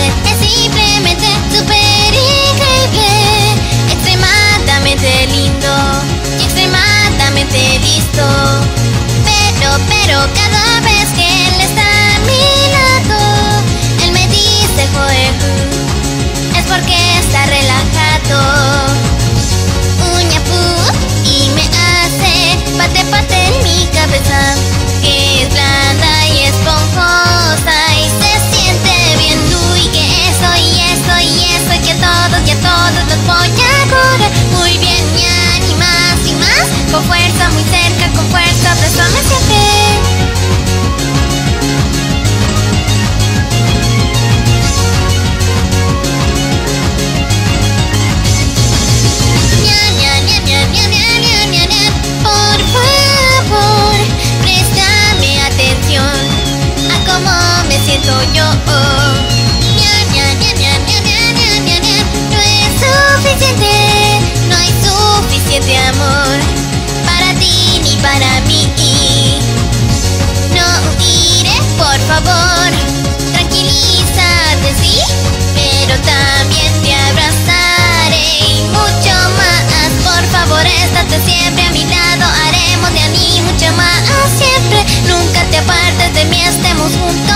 hacer es simplemente súper increíble, extremadamente lindo y extremadamente listo. Pero cada vez que él está a mi lado, él me dice joder, es porque está relajado. Uña y me hace pate en mi cabeza, que es blanda y esponjosa y se siente bien. Uy, que eso y eso y eso, y que todos los voy a correr muy bien, ya, ni más, con fuerza, muy cerca, con fuerza, abrázame siempre. Por favor, préstame atención a cómo me siento yo. No es suficiente, no hay suficiente amor para ti ni para mí. No huiré, por favor, tranquilízate, sí, pero también te abrazaré y mucho más. Por favor, estate siempre a mi lado, haremos de mí mucho más siempre. Nunca te apartes de mí, estemos juntos.